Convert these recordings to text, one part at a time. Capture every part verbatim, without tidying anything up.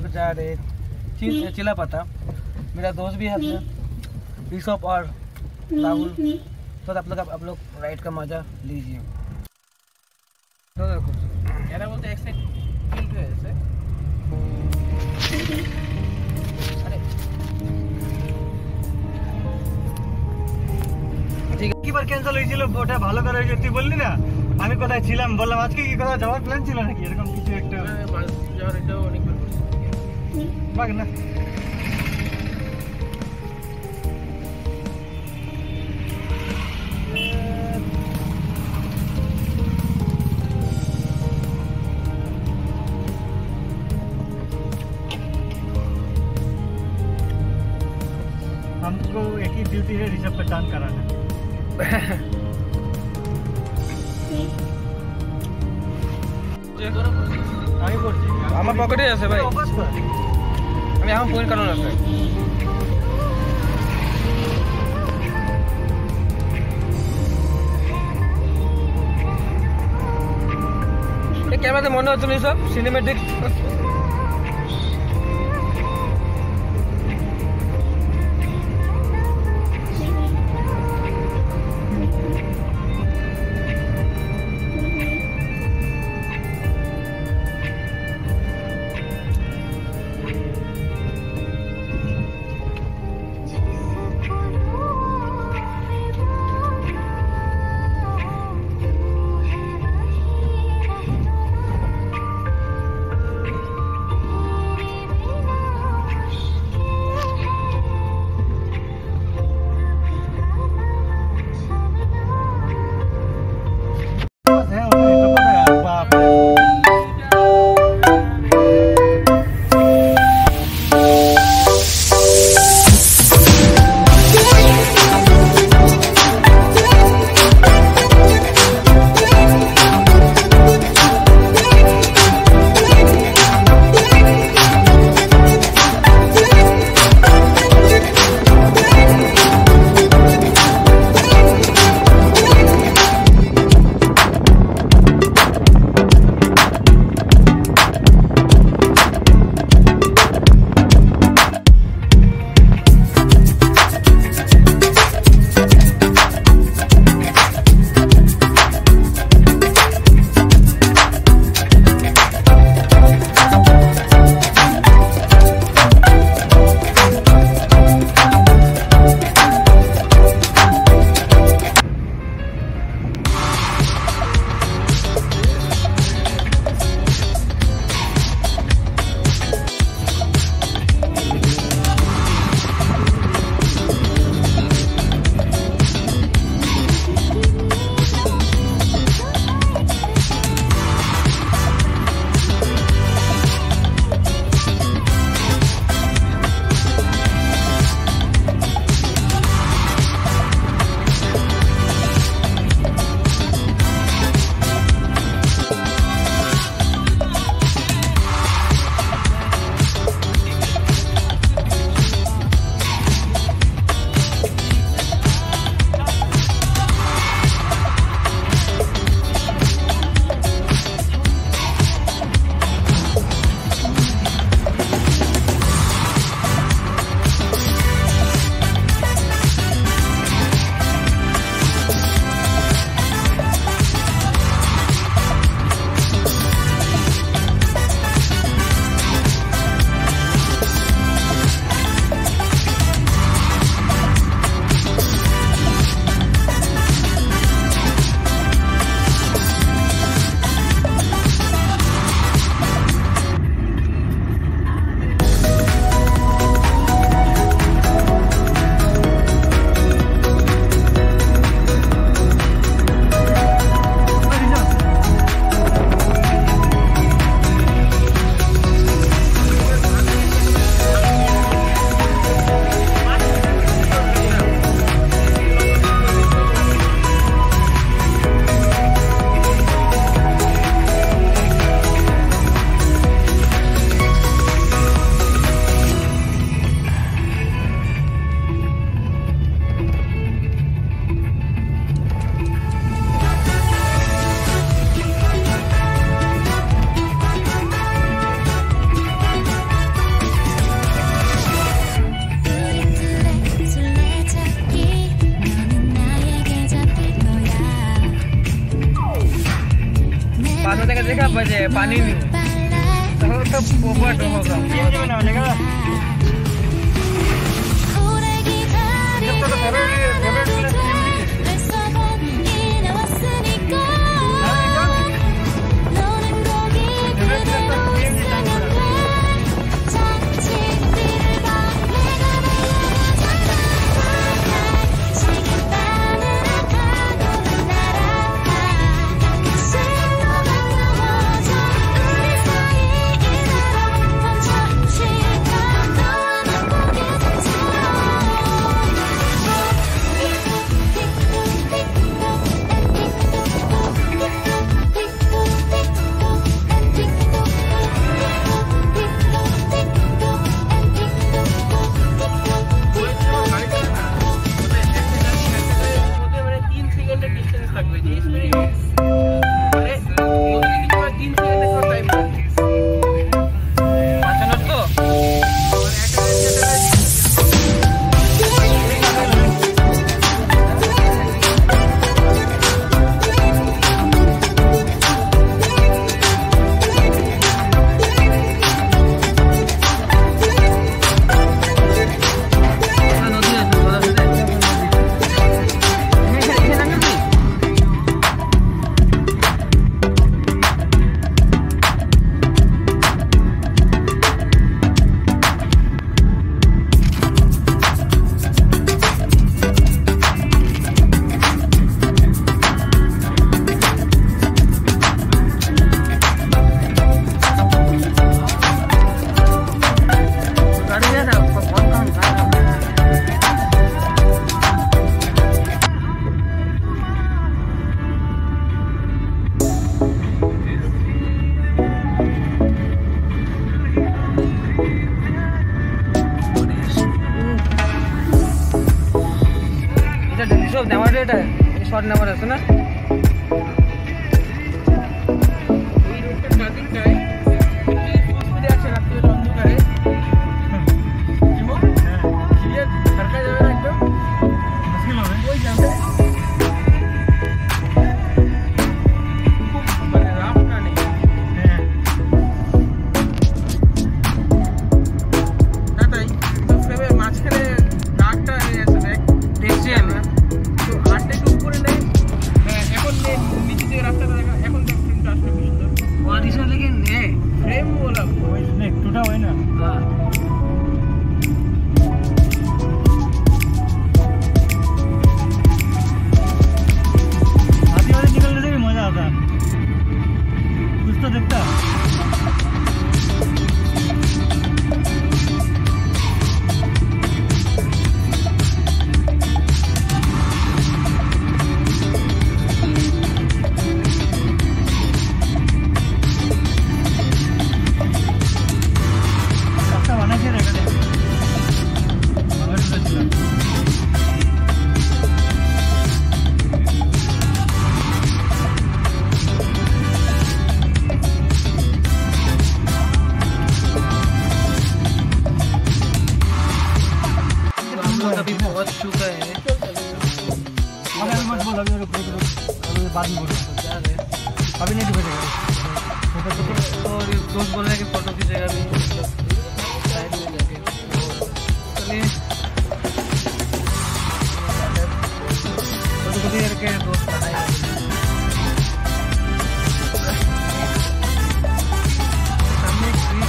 लोग जा रहे चिल, चिलापाता। मेरा दोस्त भी है अपना ऋषभ और राहुल। तो आप लोग आप लोग राइड का मजा लीजिए। तो देखो यार बोलते एक साइड टिल्ट है ऐसे। अरे ঠিক আছে কিবার ক্যান্সেল হয়েছিল ওটা ভালো করে যে তুই বললি না আমি কোথায় ছিলাম বললাম আজকে কি কথা যাওয়ার প্ল্যান ছিল নাকি এরকম কিছু একটা যাওয়ার এটাও অনেকবার বাগ না हमको एक ही ड्यूटी है रिजर्व पे टान कराना। আমি করছি আমার পকেটে আছে ভাই আমি এখন ফোন কারণ আছে এই ক্যামেরাতে মনে হচ্ছে না সব সিনেমেটিক देखा बजे पानी नहीं तो सब पोपट होगा ये बना लेगा शॉर्ट नंबर है ना अभी बहुत चुका है बाद में अभी नहीं दिखेगा तो दोस्त बोल रहे हैं कि फोटो खींचेगा भी साइड में जाके चलिए फोटो खींच करके दोस्त बनाए सामने एक ब्रिज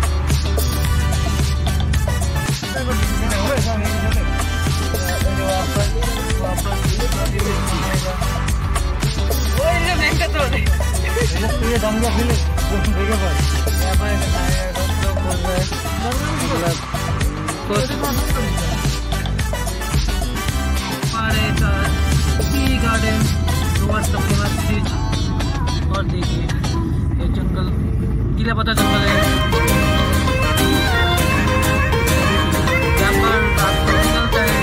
ये दंगा फिले देखे पर यहाँ पर दोस्त लोग बोल रहे हैं हमारे tea garden towards the famous beach और देखिए ये जंगल चिलापता जंगल है यहाँ पर रात को निकलता है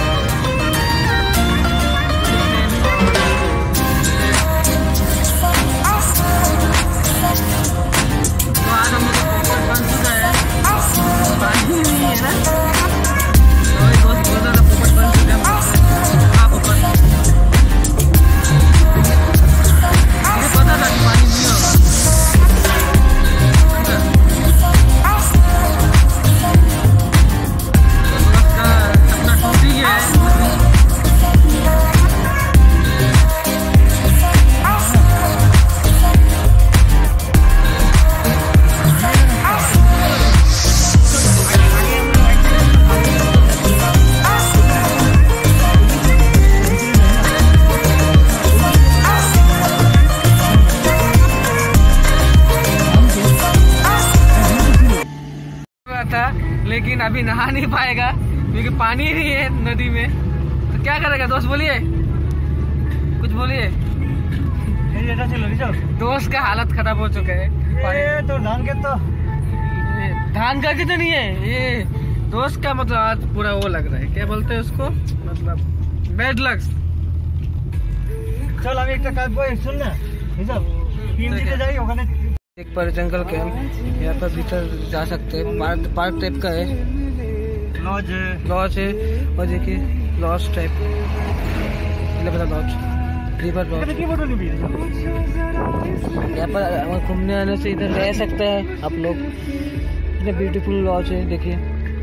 लेकिन अभी नहा नहीं पाएगा क्योंकि पानी नहीं है नदी में। तो क्या करेगा दोस्त, बोलिए कुछ बोलिए। दोस्त का हालत खराब हो चुका है। ये तो धान के तो धान का तो नहीं है ये दोस्त का, मतलब आज पूरा वो लग रहा है, क्या बोलते हैं उसको, मतलब बैड लक। चल अभी एक सुन ना एक पर जंगल के हम यहाँ पर भीतर जा सकते हैं। पार्क पार्क टाइप का है, लॉज है लॉज है और देखिए lodge type lodge river lodge. यहाँ पर घूमने आने से इधर रह सकते हैं आप लोग। इतना ब्यूटीफुल लॉज है देखिए।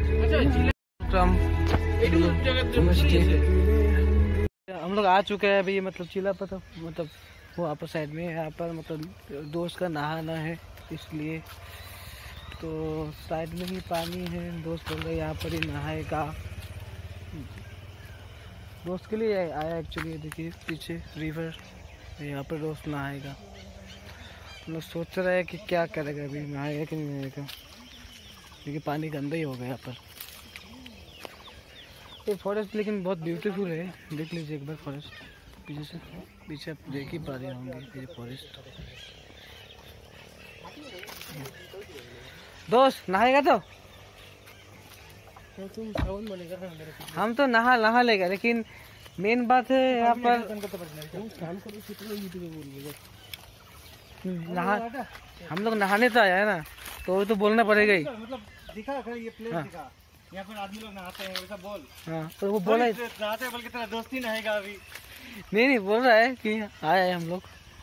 हम लोग आ चुके हैं अभी, मतलब चिलापता, मतलब वो आपस साइड में। यहाँ पर मतलब दोस्त का नहाना है इसलिए तो साइड में ही पानी है। दोस्त बोल रहे यहाँ पर ही नहाएगा। दोस्त के लिए आया एक्चुअली। देखिए पीछे रिवर, यहाँ पर दोस्त नहाएगा। हम लोग सोच रहे हैं कि क्या करेगा, अभी नहाएगा कि नहीं नहाएगा क्योंकि पानी गंदा ही हो गया यहाँ पर। ये फॉरेस्ट लेकिन बहुत ब्यूटीफुल है, देख लीजिए एक बार फॉरेस्ट पीछे से। पीछे आप देख ही पा रहे होंगे ये फॉरेस्ट। दोस्त नहाएगा तो तुम सावन बनेगा, हम तो नहा नहा लेगा, लेकिन मेन बात है यहाँ पर नहा, हम लोग नहाने तो आया है ना, तो वो तो बोलना पड़ेगा ही। मतलब दिखा ये प्लेस दिखा, यहाँ पर आदमी लोग नहाते हैं वैसा बोल। हाँ तो वो बोला नहाते हैं, बल्कि तेरा दोस्त ही नहाएगा अभी। नहीं नहीं बोल रहा है कि आया है हम लोग।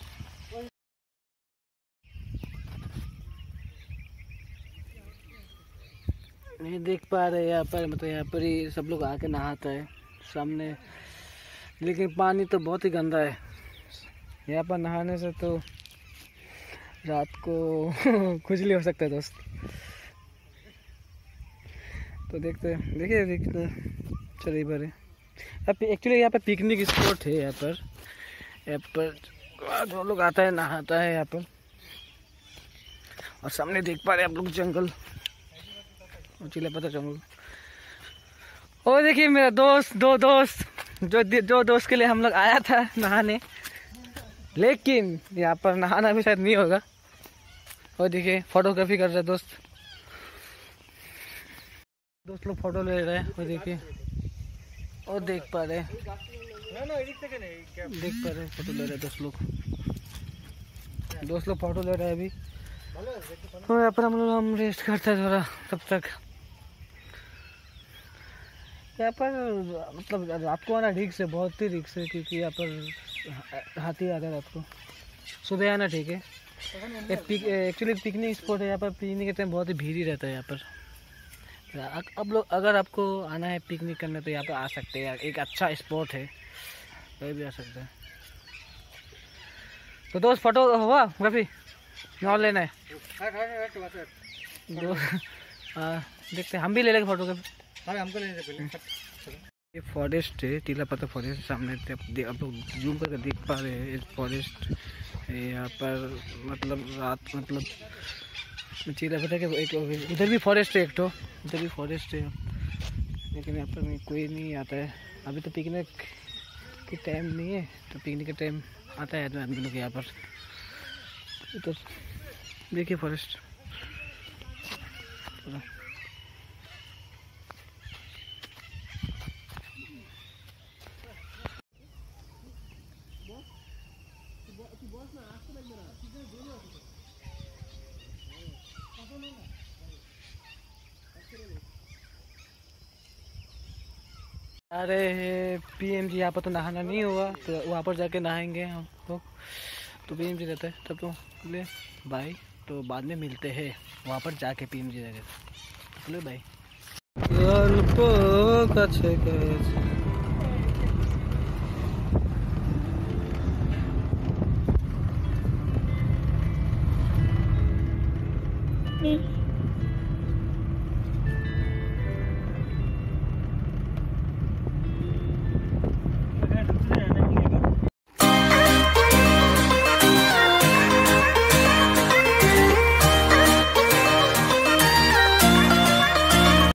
नहीं देख पा रहे यहाँ पर, मतलब यहाँ पर ही सब लोग आके नहाता है सामने, लेकिन पानी तो बहुत ही गंदा है। यहाँ पर नहाने से तो रात को खुजली हो सकता है दोस्त। तो देखते देखिए देखते चलिए बारे। एक्चुअली यहाँ पर पिकनिक स्पॉट है। यहाँ पर यहाँ पर जो लोग आता है नहाता है यहाँ पर। और सामने देख पा रहे हैं आप लोग जंगल, चिलापता जंगल। और देखिए मेरा दोस्त, दो दोस्त जो जो दोस्त के लिए हम लोग आया था नहाने, लेकिन यहाँ पर नहाना भी शायद नहीं होगा। और देखिए फोटोग्राफी कर रहे हैं दोस्त दोस्त लोग फोटो ले रहे हैं। और देखिए और देख पा रहे देख पा रहे फोटो ले रहे दोस्त लोग दोस्त लोग फोटो ले रहे हैं अभी। तो यहाँ पर हम लोग हम रेस्ट करते हैं थोड़ा तब तक। यहाँ पर मतलब रात को आना रिक्स है, बहुत ही रिक्स है, क्योंकि यहाँ पर हाथी आता है रात को। सुबह आना ठीक है। एक्चुअली पिकनिक स्पॉट है, यहाँ पर पिकनिक के टाइम बहुत ही भीड़ ही रहता है यहाँ पर। अब लोग अगर आपको आना है पिकनिक करने तो यहाँ पर आ सकते हैं, एक अच्छा स्पॉट है, कोई भी आ सकता है। तो दोस्त फोटो हुआ काफी नॉल लेना है दो, आ, देखते हैं हम भी ले लेंगे फोटो काफी। हमको लेने से पहले ये फॉरेस्ट है, चिलापता फॉरेस्ट सामने आप लोग जूम करके देख पा रहे हैं। इस फॉरेस्ट यहाँ पर मतलब रात मतलब चिलापता के एक इधर भी फॉरेस्ट है, एक तो इधर भी फॉरेस्ट है, लेकिन यहाँ पर कोई नहीं आता है अभी। तो पिकनिक के टाइम नहीं है, तो पिकनिक के टाइम आता है आदमी लोग यहाँ पर। तो देखिए फॉरेस्ट अरे पीएम जी यहाँ पर तो नहाना नहीं हुआ, तो वहाँ पर जाके नहाएंगे हम लोग। तो पीएम जी रहता है तब तो ले बाय, तो बाद में मिलते हैं वहाँ पर जाके पीएम जी रहते ले बाय।